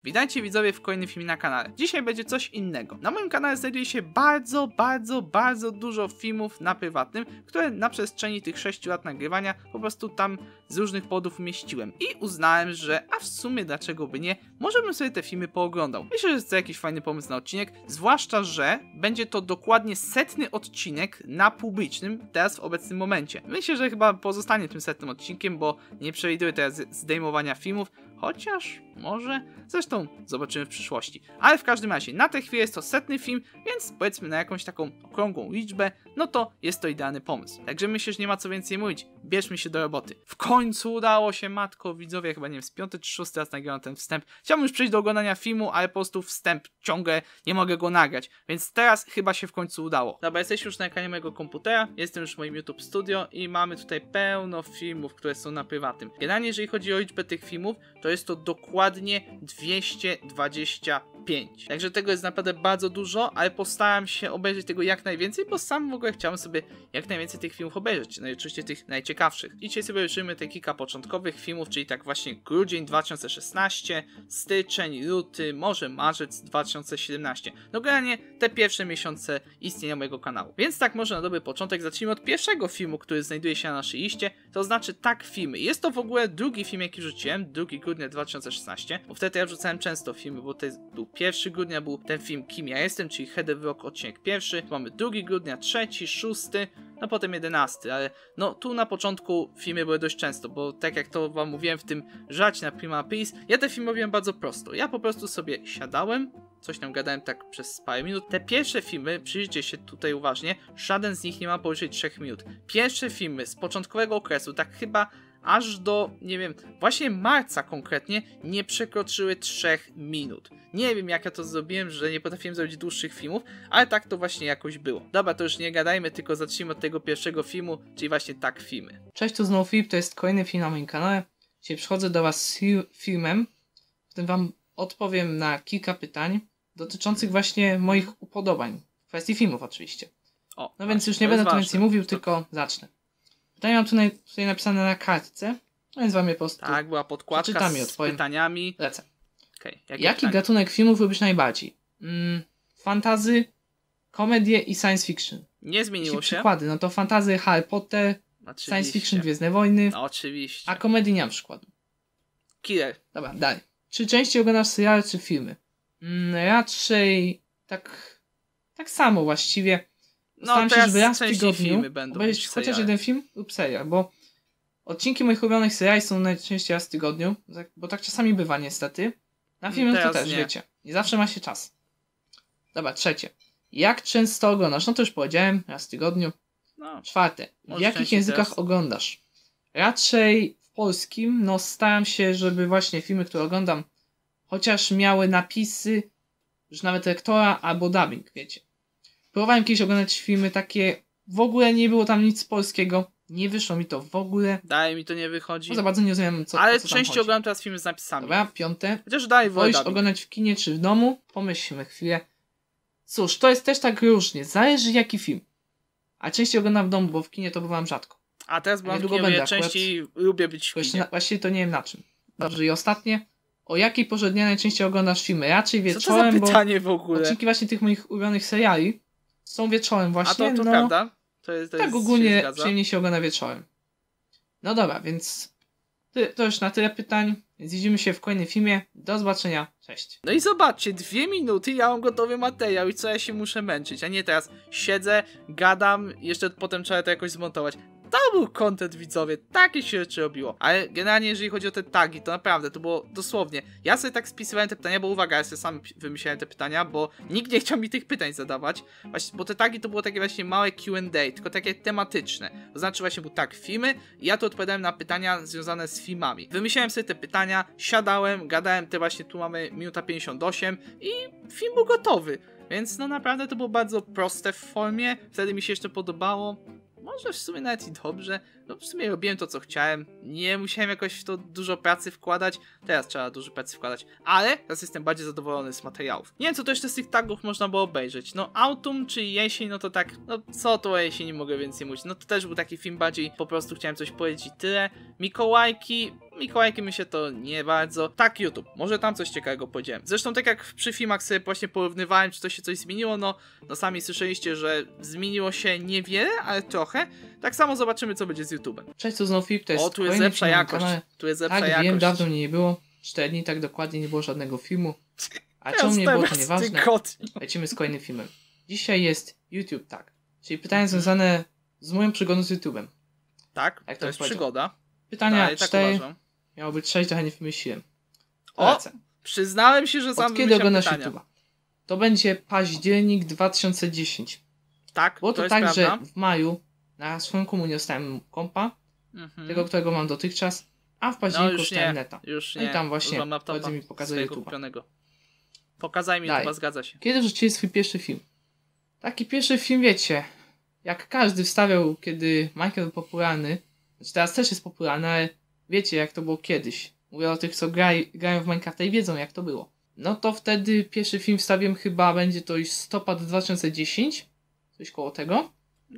Witajcie widzowie w kolejnym filmie na kanale. Dzisiaj będzie coś innego. Na moim kanale znajduje się bardzo dużo filmów na prywatnym, które na przestrzeni tych 6 lat nagrywania po prostu tam z różnych powodów umieściłem. I uznałem, że a w sumie dlaczego by nie, może bym sobie te filmy pooglądał. Myślę, że jest to jakiś fajny pomysł na odcinek, zwłaszcza, że będzie to dokładnie 100. odcinek na publicznym teraz w obecnym momencie. Myślę, że chyba pozostanie tym 100. odcinkiem, bo nie przewiduję teraz zdejmowania filmów, chociaż może, zresztą zobaczymy w przyszłości. Ale w każdym razie, na tę chwilę jest to 100. film, więc powiedzmy na jakąś taką okrągłą liczbę, no to jest to idealny pomysł. Także myślę, że nie ma co więcej mówić, bierzmy się do roboty. W końcu udało się, matko, widzowie, chyba nie wiem, z 5. czy 6. raz nagrałem ten wstęp. Chciałbym już przejść do oglądania filmu, ale po prostu wstęp ciągle nie mogę go nagrać, więc teraz chyba się w końcu udało. Dobra, jesteśmy już na ekranie mojego komputera, jestem już w moim YouTube Studio i mamy tutaj pełno filmów, które są na prywatnym. Generalnie, jeżeli chodzi o liczbę tych filmów, to jest to dokładnie 225. Także tego jest naprawdę bardzo dużo, ale postaram się obejrzeć tego jak najwięcej, bo sam w ogóle chciałem sobie jak najwięcej tych filmów obejrzeć. No i oczywiście tych najciekawszych. I dzisiaj sobie obejrzymy te kilka początkowych filmów, czyli tak właśnie grudzień 2016, styczeń, luty, może marzec 2017. No generalnie te pierwsze miesiące istnienia mojego kanału. Więc tak może na dobry początek zacznijmy od pierwszego filmu, który znajduje się na naszej liście, to znaczy Tak Filmy. Jest to w ogóle drugi film, jaki rzuciłem, 2 grudnia 2016, bo wtedy ja wrzucałem często filmy, bo to był 1 grudnia, był ten film Kim ja jestem, czyli Head of Rock odcinek pierwszy, mamy 2 grudnia, 3, 6, no potem 11, ale no tu na początku filmy były dość często, bo tak jak to wam mówiłem w tym żarcie na Prima Aprilis, ja te filmy robiłem bardzo prosto. Ja po prostu sobie siadałem, coś tam gadałem tak przez parę minut. Te pierwsze filmy, przyjrzyjcie się tutaj uważnie, żaden z nich nie ma powyżej 3 minut. Pierwsze filmy z początkowego okresu, tak chyba aż do, nie wiem, właśnie marca konkretnie, nie przekroczyły 3 minut. Nie wiem jak ja to zrobiłem, że nie potrafiłem zrobić dłuższych filmów, ale tak to właśnie jakoś było. Dobra, to już nie gadajmy, tylko zacznijmy od tego pierwszego filmu, czyli właśnie Tak Filmy. Cześć, tu znowu Filip, to jest kolejny film na moim kanale. Dzisiaj przychodzę do was z filmem, w którym wam odpowiem na kilka pytań dotyczących właśnie moich upodobań. W kwestii filmów oczywiście. O, no więc już nie będę tu więcej mówił, tylko zacznę. Pytania mam tutaj napisane na kartce, więc wam je po prostu tak, była podkładka z pytaniami. Lecę. Okay, jaki gatunek filmów lubisz najbardziej? Fantasy, komedię i science fiction. Nie zmieniło się. Przykłady, no to fantasy Harry Potter, oczywiście. Science fiction Gwiezdne Wojny. No, oczywiście. A komedii nie mam przykładu. Killer. Dobra, dalej. Czy częściej oglądasz seriale czy filmy? Raczej tak samo właściwie. Staram się, żeby raz w tygodniu obejrzeć chociaż jeden film lub serial, bo odcinki moich ulubionych seriali są najczęściej raz w tygodniu, bo tak czasami bywa niestety. Na filmy to też, wiecie. Nie zawsze ma się czas. Dobra, trzecie. Jak często oglądasz? No to już powiedziałem, raz w tygodniu. No, czwarte. W jakich językach oglądasz? Raczej w polskim, no staram się, żeby właśnie filmy, które oglądam, chociaż miały napisy, już nawet lektora albo dubbing, wiecie. Próbowałem kiedyś oglądać filmy takie, w ogóle nie było tam nic polskiego, nie wyszło mi to w ogóle. Dalej mi to nie wychodzi. No za bardzo nie rozumiem, ale co częściej oglądam teraz filmy z napisami. Dobra, piąte. Chociaż dalej wolisz oglądać w kinie czy w domu? Pomyślmy chwilę. Cóż, to jest też tak różnie, zależy jaki film. A częściej oglądam w domu, bo w kinie to bywam rzadko. A teraz byłam w kinie, ja częściej lubię być w kinie. Właściwie to nie wiem na czym. Dobrze, i ostatnie. O jakiej porze dnia najczęściej oglądasz filmy? Raczej wieczorem, co to za pytanie w ogóle? Odcinki właśnie tych moich ulubionych seriali są wieczorem właśnie. A to prawda? To tak ogólnie przyjemnie się ogląda wieczorem. No dobra, więc to już na tyle pytań. Więc widzimy się w kolejnym filmie. Do zobaczenia. Cześć. No i zobaczcie, 2 minuty ja mam gotowy materiał i co ja się muszę męczyć, a nie teraz siedzę, gadam, jeszcze potem trzeba to jakoś zmontować. To był content, widzowie, takie się rzeczy robiło. Ale generalnie jeżeli chodzi o te tagi, to naprawdę, to było dosłownie. Ja sobie tak spisywałem te pytania, bo uwaga, ja sobie sam wymyślałem te pytania, bo nikt nie chciał mi tych pytań zadawać. Właśnie, bo te tagi to było takie właśnie małe Q&A, tylko takie tematyczne. To znaczy właśnie był tak, filmy i ja tu odpowiadałem na pytania związane z filmami. Wymyślałem sobie te pytania, siadałem, gadałem, te właśnie tu mamy minuta 58 i film był gotowy. Więc no naprawdę to było bardzo proste w formie, wtedy mi się jeszcze podobało. Może w sumie nawet i dobrze, no w sumie robiłem to co chciałem, nie musiałem jakoś w to dużo pracy wkładać, teraz trzeba dużo pracy wkładać, ale teraz jestem bardziej zadowolony z materiałów. Nie wiem co to jeszcze z tych tagów można było obejrzeć, no autumn czy jesień, no to tak, no co to o jesieni mogę więcej mówić, no to też był taki film bardziej, po prostu chciałem coś powiedzieć i tyle. Mikołajki, Mikołajki mi się to nie bardzo. Tak, YouTube, może tam coś ciekawego powiedziałem. Zresztą tak jak przy filmach sobie właśnie porównywałem, czy to się coś zmieniło, no sami słyszeliście, że zmieniło się niewiele, ale trochę. Tak samo zobaczymy, co będzie z YouTube'em. Cześć, to znowu Filip, to jest tu jest lepsza jakość. Tu jest lepsza jakość. Wiem, dawno mnie nie było. 4 dni tak dokładnie nie było żadnego filmu. A czemu nie było, to nieważne. Lecimy z kolejnym filmem. Dzisiaj jest YouTube, tak. Czyli pytania związane z moją przygodą z YouTube'em. Tak, jak to jest przygoda. Pytania 4. Miało być 6, trochę nie wymyśliłem. Przyznałem się, że sam od kiedy oglądasz YouTube'a? To będzie październik 2010. Tak, było to jest tak, prawda. Że w maju na swoją komunię dostałem kompa, tego, którego mam dotychczas, a w październiku dostałem neta. Już no i tam właśnie mi pokazuje YouTube'a. Pokazaj mi YouTube'a, zgadza się. Kiedy wrzuciłeś swój pierwszy film? Taki pierwszy film, wiecie, jak każdy wstawiał, kiedy Minecraft był popularny, znaczy teraz też jest popularny, ale wiecie, jak to było kiedyś. Mówię o tych, co grają w Minecrafta i wiedzą, jak to było. No to wtedy pierwszy film wstawiłem, chyba będzie to już listopad 2010, coś koło tego.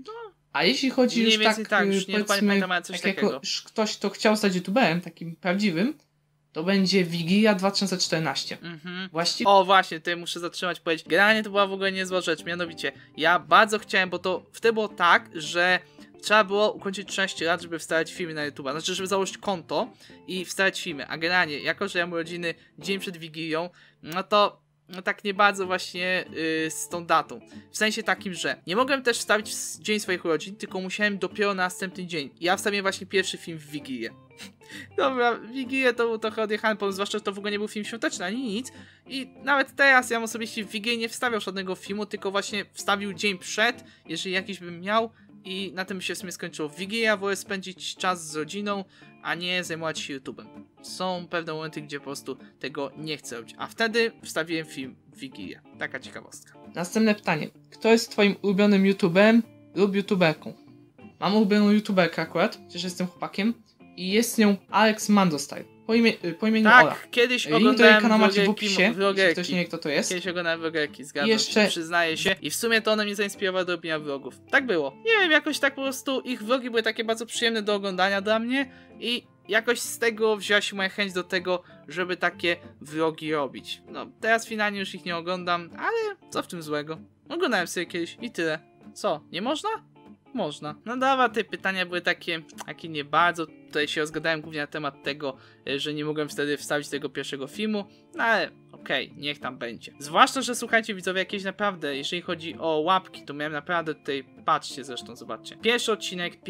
A jeśli chodzi już powiedzmy, jako ktoś, kto chciał stać YouTuberem, takim prawdziwym, to będzie Wigilia 2014. Właściwie... Właśnie, tutaj muszę zatrzymać powiedzieć. Generalnie to była w ogóle niezła rzecz, mianowicie ja bardzo chciałem, bo to wtedy było tak, że trzeba było ukończyć 13 lat, żeby wstawiać filmy na YouTube. Znaczy, żeby założyć konto i wstawiać filmy. A generalnie, jako że ja mam urodziny dzień przed Wigilią, no to tak nie bardzo właśnie z tą datą. W sensie takim, że nie mogłem też wstawić w dzień swoich urodzin, tylko musiałem dopiero na następny dzień. Ja wstawiłem właśnie pierwszy film w Wigilię. Dobra, Wigilię to był trochę odjechany pomysł, zwłaszcza, że to w ogóle nie był film świąteczny, ani nic. I nawet teraz ja osobiście w Wigilię nie wstawiał żadnego filmu, tylko właśnie wstawił dzień przed, jeżeli jakiś bym miał. I na tym się w sumie skończyło. Wigilia, wolę spędzić czas z rodziną, a nie zajmować się YouTube'em. Są pewne momenty, gdzie po prostu tego nie chcę robić. A wtedy wstawiłem film w Wigilię. Taka ciekawostka. Następne pytanie. Kto jest twoim ulubionym YouTuberem lub YouTuberką? Mam ulubioną YouTuberkę akurat, przecież jestem chłopakiem. I jest nią Alex Mandostyle. Po imieniu Ola. Kiedyś oglądałem kanał macie w opisie, jeśli ktoś nie wie, kto to jest. Kiedyś oglądałem vlogerki, zgadzam się, przyznaję się. I w sumie to one mnie zainspirowały do robienia vlogów. Tak było. Nie wiem, jakoś tak po prostu ich vlogi były takie bardzo przyjemne do oglądania dla mnie i jakoś z tego wzięła się moja chęć do tego, żeby takie vlogi robić. No, teraz finalnie już ich nie oglądam, ale co w tym złego? Oglądałem sobie kiedyś i tyle. Co, nie można? Można. No dobra, te pytania były takie nie bardzo. Tutaj się rozgadałem głównie na temat tego, że nie mogłem wtedy wstawić tego pierwszego filmu, no ale okej, niech tam będzie. Zwłaszcza, że słuchajcie widzowie, jakieś naprawdę, jeżeli chodzi o łapki, to miałem naprawdę tutaj, patrzcie zresztą, zobaczcie. Pierwszy odcinek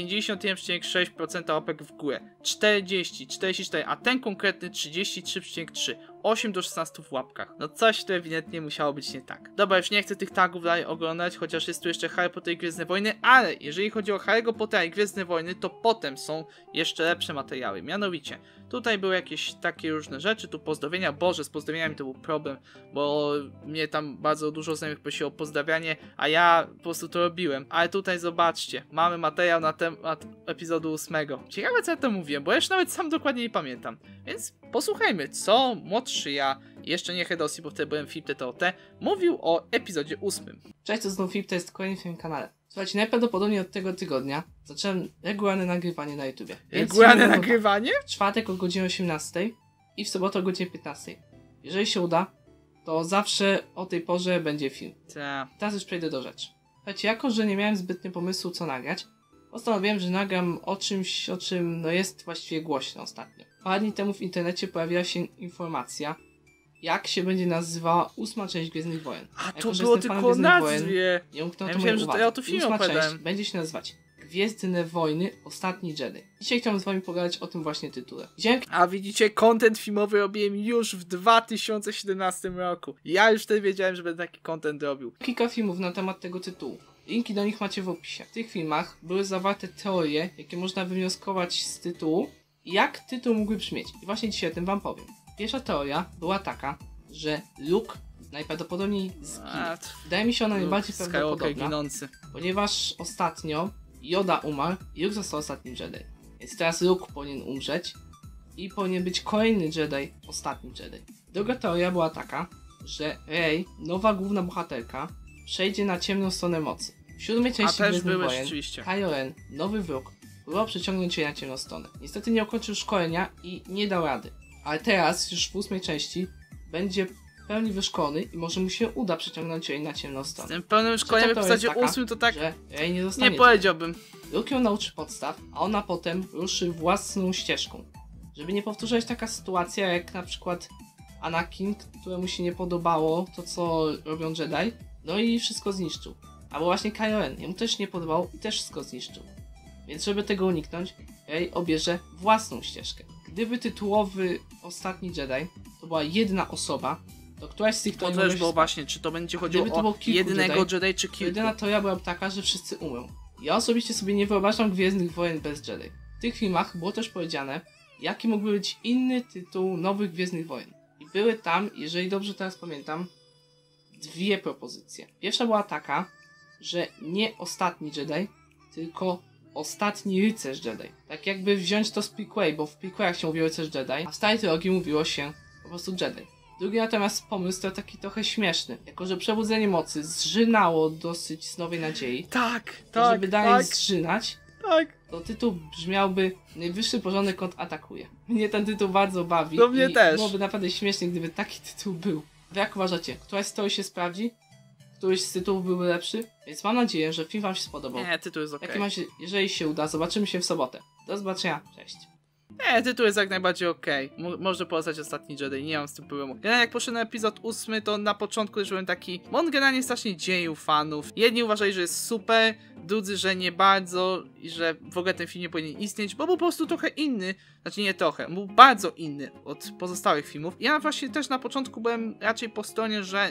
51,6% łapek w górę, 40, 44, a ten konkretny 33,3, 8 do 16 w łapkach. No coś tu ewidentnie musiało być nie tak. Dobra, już nie chcę tych tagów dalej oglądać, chociaż jest tu jeszcze Harry Potter i Gwiezdne Wojny, ale jeżeli chodzi o Harry'ego Pottera i Gwiezdne Wojny, to potem są jeszcze lepsze materiały. Mianowicie, tutaj były jakieś takie różne rzeczy, tu pozdrowienia, Boże, z pozdrowieniami to był problem, bo mnie tam bardzo dużo znajomych prosiło o pozdrawianie, a ja po prostu to robiłem. Ale tutaj zobaczcie, mamy materiał na temat epizodu 8. Ciekawe, co ja to mówiłem, bo ja już nawet sam dokładnie nie pamiętam. Więc posłuchajmy, co młodszy ja, jeszcze nie Hedosi, bo wtedy byłem Filip TTOT, mówił o epizodzie 8. Cześć, to znowu Filip, to jest kolejny film na kanale. Słuchajcie, najprawdopodobniej od tego tygodnia zacząłem regularne nagrywanie na YouTubie. Regularne nagrywanie? W czwartek o godzinie 18 i w sobotę o godzinie 15. Jeżeli się uda, to zawsze o tej porze będzie film. Teraz już przejdę do rzeczy. Słuchajcie, jako że nie miałem zbytnio pomysłu, co nagrać, postanowiłem, że nagram o czymś, o czym jest właściwie głośno ostatnio. Parę dni temu w internecie pojawiła się informacja, jak się będzie nazywała 8. część Gwiezdnych Wojen. A to było tylko nazwie. Nie umknęło to myślałem, że to ja tu film 8. część będzie się nazywać Gwiezdne Wojny Ostatni Jedi. Dzisiaj chciałbym z wami pogadać o tym właśnie tytule. A widzicie, content filmowy robiłem już w 2017 roku. Ja już wtedy wiedziałem, że będę taki content robił. Kilka filmów na temat tego tytułu. Linki do nich macie w opisie. W tych filmach były zawarte teorie, jakie można wywnioskować z tytułu i jak tytuł mógłby brzmieć. I właśnie dzisiaj o tym wam powiem. Pierwsza teoria była taka, że Luke najprawdopodobniej zginie. Wydaje mi się ona najbardziej prawdopodobna, ponieważ ostatnio Yoda umarł i Luke został ostatnim Jedi. Więc teraz Luke powinien umrzeć i powinien być kolejny Jedi, ostatni Jedi. Druga teoria była taka, że Rey, nowa główna bohaterka, przejdzie na ciemną stronę mocy. W 7. części Gwiezdnych Wojen Kylo Ren, nowy wróg, próbował przyciągnąć jej na ciemną stronę. Niestety nie ukończył szkolenia i nie dał rady. Ale teraz, już w 8 części, będzie w pełni wyszkolony i może mu się uda przyciągnąć jej na ciemną stronę. Z tym pełnym szkoleniem w zasadzie 8 to tak że jej nie zostanie. Nie powiedziałbym. Luke ją nauczy podstaw, a ona potem ruszy własną ścieżką. Żeby nie powtórzyć taka sytuacja jak na przykład Anakin, któremu się nie podobało to, co robią Jedi, no i wszystko zniszczył. Albo właśnie Kylo Ren, jemu też nie podobało i też wszystko zniszczył. Więc żeby tego uniknąć, Rey obierze własną ścieżkę. Gdyby tytułowy Ostatni Jedi to była jedna osoba, to któraś z tych to też było właśnie, czy to będzie chodziło o jednego Jedi czy kilku. Jedyna teoria była taka, że wszyscy umrą. Ja osobiście sobie nie wyobrażam Gwiezdnych Wojen bez Jedi. W tych filmach było też powiedziane, jaki mógłby być inny tytuł nowych Gwiezdnych Wojen. I były tam, jeżeli dobrze teraz pamiętam, dwie propozycje. Pierwsza była taka, że nie Ostatni Jedi, tylko Ostatni Rycerz Jedi. Tak jakby wziąć to z prequel, bo w prequelach się mówiło Rycerz Jedi, a w starej trylogii mówiło się po prostu Jedi. Drugi natomiast pomysł to taki trochę śmieszny. Jako że Przebudzenie Mocy zżynało dosyć z Nowej Nadziei. To żeby dalej zżynać, to tytuł brzmiałby Najwyższy Porządek kontratakuje. Mnie ten tytuł bardzo bawi. To mnie też. Byłoby naprawdę śmiesznie, gdyby taki tytuł był. Wy jak uważacie? Któraś z teorii się sprawdzi? Któryś z tytułów byłby lepszy? Więc mam nadzieję, że film wam się spodobał. Nie, tytuł jest okej. Jeżeli się uda, zobaczymy się w sobotę. Do zobaczenia. Cześć. Nie, tytuł jest jak najbardziej okej. Można polecać Ostatni Jedi, nie mam z tym problemu. Generalnie jak poszedłem na epizod 8, to na początku już byłem taki... On generalnie strasznie dzielił fanów. Jedni uważali, że jest super, drudzy, że nie bardzo i że w ogóle ten film nie powinien istnieć, bo był po prostu trochę inny. Znaczy nie trochę, był bardzo inny od pozostałych filmów. Ja właśnie też na początku byłem raczej po stronie, że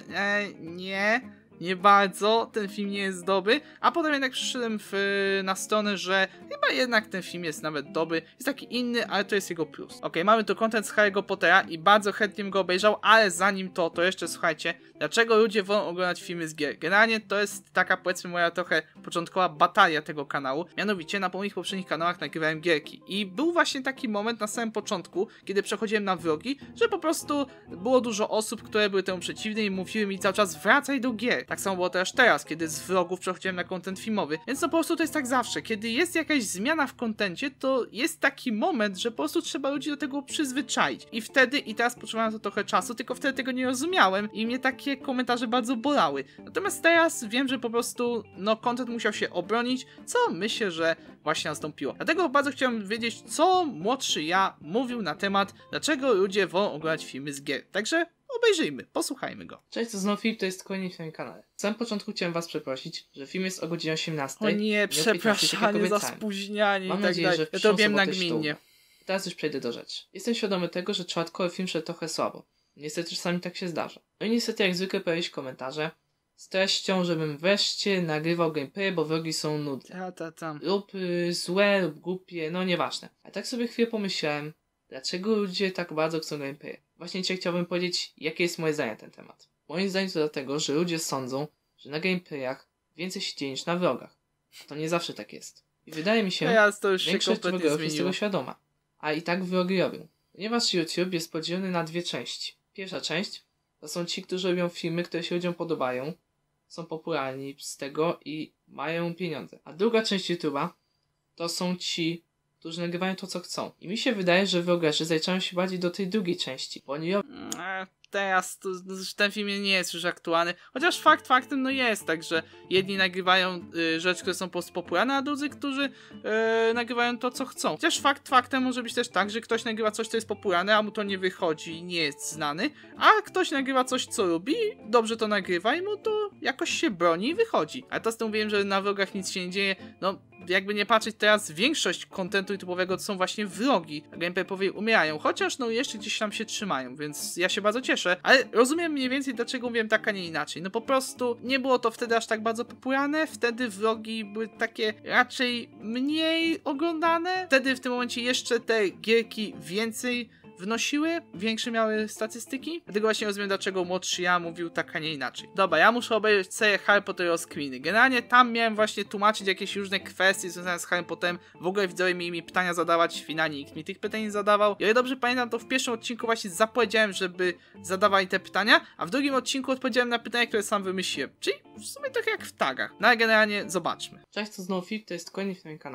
nie bardzo, ten film nie jest dobry, a potem jednak przyszedłem na stronę, że chyba jednak ten film jest nawet dobry, jest taki inny, ale to jest jego plus. Okej, mamy tu content z Harry'ego Pottera i bardzo chętnie bym go obejrzał, ale zanim to jeszcze słuchajcie, dlaczego ludzie wolą oglądać filmy z gier? Generalnie to jest taka, powiedzmy, moja trochę początkowa batalia tego kanału, mianowicie na moich poprzednich kanałach nagrywałem gierki i był właśnie taki moment na samym początku, kiedy przechodziłem na vlogi, że po prostu było dużo osób, które były temu przeciwne i mówiły mi cały czas wracaj do gier. Tak samo było też teraz, kiedy z vlogów przechodziłem na content filmowy. Więc no po prostu to jest tak zawsze. Kiedy jest jakaś zmiana w kontencie, to jest taki moment, że po prostu trzeba ludzi do tego przyzwyczaić. I wtedy, i teraz potrzebowałem to trochę czasu, tylko wtedy tego nie rozumiałem i mnie takie komentarze bardzo bolały. Natomiast teraz wiem, że po prostu content musiał się obronić, co myślę, że właśnie nastąpiło. Dlatego bardzo chciałem wiedzieć, co młodszy ja mówił na temat, dlaczego ludzie wolą oglądać filmy z gier. Także obejrzyjmy, posłuchajmy go. Cześć, to znowu Filip, to jest kolejny film na kanale. W samym początku chciałem was przeprosić, że film jest o godzinie 18. O nie, przepraszanie za spóźnianie. Mam nadzieję, że ja to wiem nagminnie. Teraz już przejdę do rzeczy. Jestem świadomy tego, że czwartkowy film szedł trochę słabo. Niestety czasami tak się zdarza. No i niestety jak zwykle pojawiły się komentarze z treścią, żebym wreszcie nagrywał gameplay, bo vlogi są nudne. Lub złe, lub głupie, no nieważne. A tak sobie chwilę pomyślałem, dlaczego ludzie tak bardzo chcą gameplay. Właśnie dzisiaj chciałbym powiedzieć, jakie jest moje zdanie na ten temat. Moim zdaniem to dlatego, że ludzie sądzą, że na gameplayach więcej się dzieje niż na vlogach. To nie zawsze tak jest. I wydaje mi się, że większość vloggerów jest tego świadoma. A i tak vlogi robią. Ponieważ YouTube jest podzielony na dwie części. Pierwsza część to są ci, którzy robią filmy, które się ludziom podobają, są popularni z tego i mają pieniądze. A druga część YouTube'a to są ci, którzy nagrywają to, co chcą. I mi się wydaje, że vlogerzy zaliczają się bardziej do tej drugiej części, bo oni teraz ten film nie jest już aktualny, chociaż faktem jest, także jedni nagrywają rzeczy, które są po prostu popularne, a drudzy, którzy nagrywają to, co chcą. Chociaż faktem może być też tak, że ktoś nagrywa coś, co jest popularne, a mu to nie wychodzi i nie jest znany, a ktoś nagrywa coś, co lubi, dobrze to nagrywa i mu to jakoś się broni i wychodzi. Ale to z tym mówiłem, że na vlogach nic się nie dzieje, jakby nie patrzeć, teraz większość kontentu YouTube'owego to są właśnie vlogi, a gameplayowi umierają, chociaż jeszcze gdzieś tam się trzymają, więc ja się bardzo cieszę, ale rozumiem mniej więcej, dlaczego mówiłem tak, a nie inaczej. Po prostu nie było to wtedy aż tak bardzo popularne, wtedy vlogi były takie raczej mniej oglądane, wtedy w tym momencie jeszcze te gierki więcej wnosiły, większe miały statystyki. Dlatego właśnie rozumiem, dlaczego młodszy ja mówił tak, a nie inaczej. Dobra, ja muszę obejrzeć serię Harry Potter Rozkminy. Generalnie tam miałem właśnie tłumaczyć jakieś różne kwestie związane z Harry Potterem. W ogóle widzowie mieli mi pytania zadawać, finalnie nikt mi tych pytań nie zadawał. I o ile dobrze pamiętam, to w pierwszym odcinku właśnie zapowiedziałem, żeby zadawali te pytania, a w drugim odcinku odpowiedziałem na pytania, które sam wymyśliłem. Czyli w sumie trochę jak w tagach. No ale generalnie zobaczmy. Cześć, to znowu Filip, to jest kolejny film na kanale.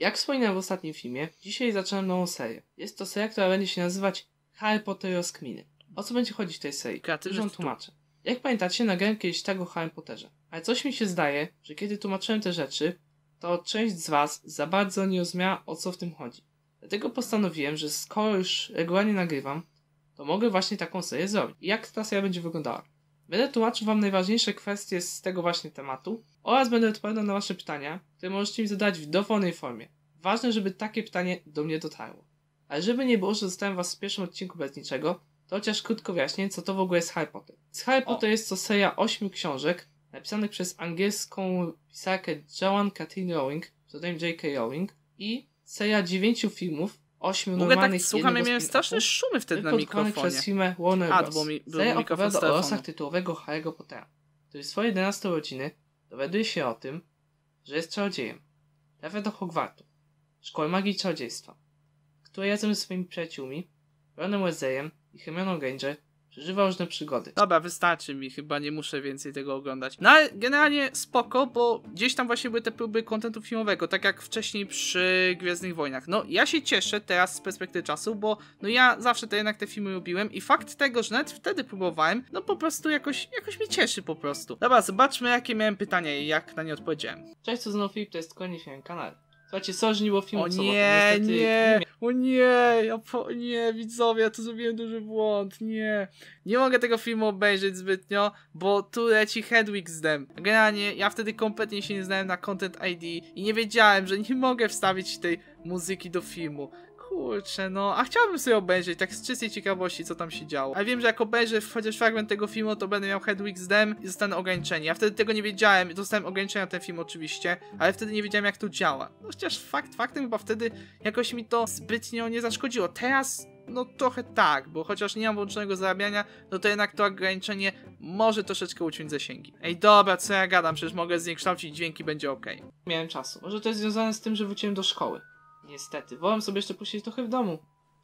Jak wspominałem w ostatnim filmie, dzisiaj zaczynam nową serię. Jest to seria, która będzie się nazywać Harry Potter Rozkminy. O co będzie chodzić w tej serii? Już wam tłumaczę. Jak pamiętacie, nagrałem kiedyś tak o Harry Potterze. Ale coś mi się zdaje, że kiedy tłumaczyłem te rzeczy, to część z was za bardzo nie rozumiała, o co w tym chodzi. Dlatego postanowiłem, że skoro już regularnie nagrywam, to mogę właśnie taką serię zrobić. I jak ta seria będzie wyglądała? Będę tłumaczył wam najważniejsze kwestie z tego właśnie tematu oraz będę odpowiadał na wasze pytania, które możecie mi zadać w dowolnej formie. Ważne, żeby takie pytanie do mnie dotarło. Ale żeby nie było, że zostałem was w pierwszym odcinku bez niczego, to chociaż krótko wyjaśnię, co to w ogóle jest Harry Potter. Harry Potter jest to seria 8 książek napisanych przez angielską pisarkę Joanne Katrin Rowling, pseudonim J.K. Rowling, i seria 9 filmów, 8 normalnych, tak słucham, ja miałem straszne szumy wtedy na mikrofonie. Przez firmę Warner Bros. Seria opowiada o losach tytułowego Harry'ego Pottera, który w swoje 11 urodziny dowiaduje się o tym, że jest czarodziejem. Trafia do Hogwartu, szkoły magii i czarodziejstwa, której razem ze swoimi przyjaciółmi, Ronem Weasleyem i Hermioną Granger przeżywa różne przygody. Dobra, wystarczy mi, chyba nie muszę więcej tego oglądać. No ale generalnie spoko, bo gdzieś tam właśnie były te próby kontentu filmowego, tak jak wcześniej przy Gwiezdnych Wojnach. No ja się cieszę teraz z perspektywy czasu, bo no ja zawsze jednak te filmy lubiłem i fakt tego, że nawet wtedy próbowałem, no po prostu jakoś mnie cieszy po prostu. Dobra, zobaczmy jakie miałem pytania i jak na nie odpowiedziałem. Cześć, to znowu Filip, to jest koniec filmu kanału. Słuchajcie, sorry, że nie było filmu. O nie, nie, widzowie, ja tu zrobiłem duży błąd, nie mogę tego filmu obejrzeć zbytnio, bo tu leci Hedwig z Dem. Generalnie ja wtedy kompletnie się nie znałem na Content ID i nie wiedziałem, że nie mogę wstawić tej muzyki do filmu. Kurczę, no, a chciałbym sobie obejrzeć, tak z czystej ciekawości, co tam się działo. A wiem, że jak obejrzę chociaż fragment tego filmu, to będę miał Hedwig z Dem i zostanę ograniczeni. Ja wtedy tego nie wiedziałem, dostałem ograniczenia na ten film oczywiście, ale wtedy nie wiedziałem, jak to działa. No chociaż faktem chyba wtedy jakoś mi to zbytnio nie zaszkodziło. Teraz, no trochę tak, bo chociaż nie mam włączonego zarabiania, no to jednak to ograniczenie może troszeczkę uciąć zasięgi. Ej, dobra, co ja gadam, przecież mogę zniekształcić dźwięki, będzie okej. Miałem czasu. Może to jest związane z tym, że wróciłem do szkoły. Niestety, wolałem sobie jeszcze posiedzieć trochę w domu.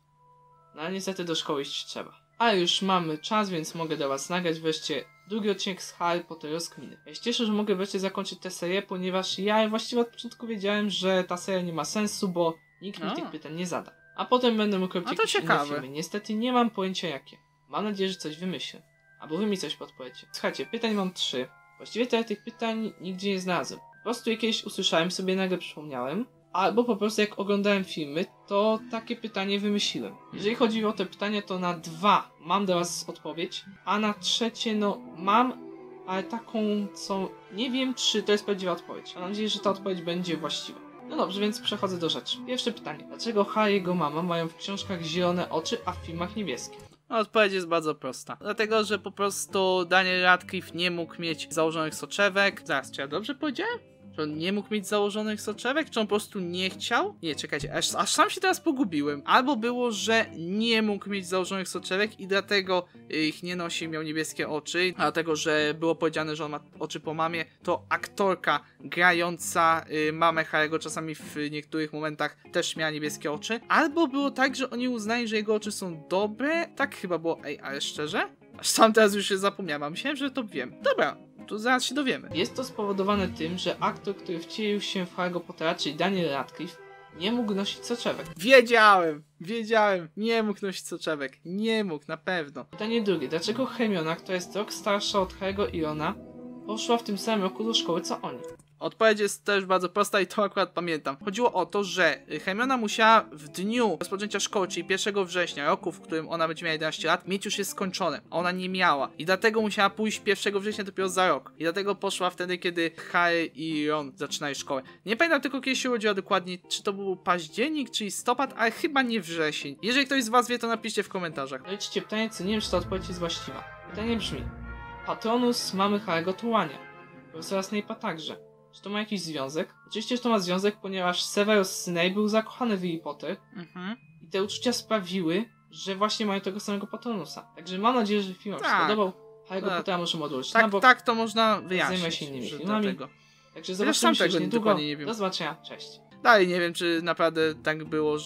No ale niestety do szkoły iść trzeba. Ale już mamy czas, więc mogę dla was nagrać wreszcie drugi odcinek z Harry Potter Rozkminy. Ja się cieszę, że mogę wreszcie zakończyć tę serię, ponieważ ja właściwie od początku wiedziałem, że ta seria nie ma sensu, bo nikt mi tych pytań nie zada. A potem będę mógł robić jakieś inne filmy. Niestety nie mam pojęcia jakie. Mam nadzieję, że coś wymyślę. Albo wy mi coś podpowiecie. Słuchajcie, pytań mam 3. Właściwie to ja tych pytań nigdzie nie znalazłem. Po prostu jakieś usłyszałem, sobie nagle przypomniałem. Albo po prostu jak oglądałem filmy, to takie pytanie wymyśliłem. Jeżeli chodzi o te pytania, to na 2 mam dla was odpowiedź, a na 3 no mam, ale taką, co nie wiem, czy to jest prawdziwa odpowiedź. Mam nadzieję, że ta odpowiedź będzie właściwa. No dobrze, więc przechodzę do rzeczy. Pierwsze pytanie. Dlaczego Harry i jego mama mają w książkach zielone oczy, a w filmach niebieskie? No, odpowiedź jest bardzo prosta. Dlatego, że po prostu Daniel Radcliffe nie mógł mieć założonych soczewek. Zaraz, czy ja dobrze powiedziałem? Czy on nie mógł mieć założonych soczewek? Czy on po prostu nie chciał? Nie, czekajcie, aż sam się teraz pogubiłem. Albo było, że nie mógł mieć założonych soczewek i dlatego ich nie nosi, miał niebieskie oczy. A dlatego, że było powiedziane, że on ma oczy po mamie, to aktorka grająca mamę Harry'ego czasami w niektórych momentach też miała niebieskie oczy. Albo było tak, że oni uznali, że jego oczy są dobre. Tak chyba było. Ej, ale szczerze? Aż sam teraz już się zapomniałem. Myślałem, że to wiem. Dobra. To zaraz się dowiemy. Jest to spowodowane tym, że aktor, który wcielił się w Harry'ego Pottera, czyli Daniel Radcliffe, nie mógł nosić soczewek. Wiedziałem. Nie mógł nosić soczewek. Nie mógł, na pewno. Pytanie drugie. Dlaczego Hermiona, która jest rok starsza od Harry'ego i Rona, poszła w tym samym roku do szkoły co oni? Odpowiedź jest też bardzo prosta i to akurat pamiętam. Chodziło o to, że Hermiona musiała w dniu rozpoczęcia szkoły, czyli 1 września, roku, w którym ona będzie miała 11 lat, mieć już je skończone, a ona nie miała. I dlatego musiała pójść 1 września dopiero za rok. I dlatego poszła wtedy, kiedy Harry i Ron zaczynają szkołę. Nie pamiętam tylko, kiedy się urodziła dokładnie, czy to był październik, czy listopad, ale chyba nie wrzesień. Jeżeli ktoś z was wie, to napiszcie w komentarzach. No i trzecie pytanie, co nie wiem, czy ta odpowiedź jest właściwa. Pytanie brzmi: Patronus mamy Harry'ego to Łania. Profesora Snape'a także. Czy to ma jakiś związek? Oczywiście, że to ma związek, ponieważ Severus Snape był zakochany w Harry Potter i te uczucia sprawiły, że właśnie mają tego samego Patronusa. Także mam nadzieję, że film wam się spodobał. Harry'ego Pottera możemy odłożyć na bok. Tak, to można wyjaśnić. Zajmę się innymi filmami. Także zobaczymy się już niedługo. Do zobaczenia, cześć. Dalej nie wiem, czy naprawdę tak było, że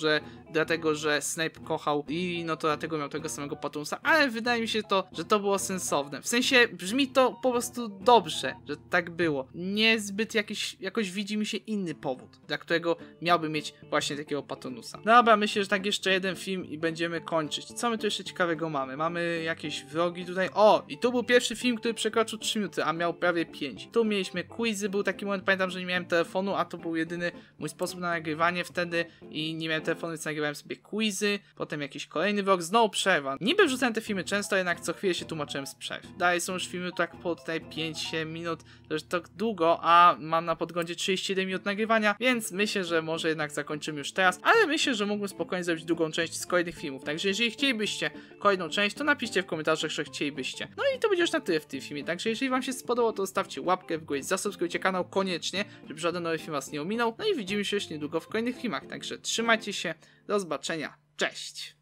dlatego, że Snape kochał i no to dlatego miał tego samego Patronusa, ale wydaje mi się to, że to było sensowne. W sensie brzmi to po prostu dobrze, że tak było. Niezbyt jakoś widzi mi się inny powód, dla którego miałby mieć właśnie takiego Patronusa. Dobra, myślę, że tak jeszcze jeden film i będziemy kończyć. Co my tu jeszcze ciekawego mamy? Mamy jakieś vlogi tutaj. O! I tu był pierwszy film, który przekroczył 3 minuty, a miał prawie 5. Tu mieliśmy quizy, był taki moment, pamiętam, że nie miałem telefonu, a to był jedyny mój sposób na nagrywanie wtedy i nie miałem telefonu, więc nagrywałem sobie quizy, potem jakiś kolejny vlog, znowu przerwa. Niby wrzucałem te filmy często, jednak co chwilę się tłumaczyłem z przerw. Dalej są już filmy tak po tutaj 5-7 minut, to już tak długo, a mam na podglądzie 31 minut nagrywania, więc myślę, że może jednak zakończymy już teraz, ale myślę, że mógłbym spokojnie zrobić drugą część z kolejnych filmów, także jeżeli chcielibyście kolejną część, to napiszcie w komentarzach, że chcielibyście. No i to będzie już na tyle w tym filmie, także jeżeli wam się spodobało, to zostawcie łapkę w górę i zasubskrybujcie kanał koniecznie, żeby żaden nowy film was nie ominął, no i widzimy się już niedługo w kolejnych filmach, także trzymajcie się, do zobaczenia, cześć!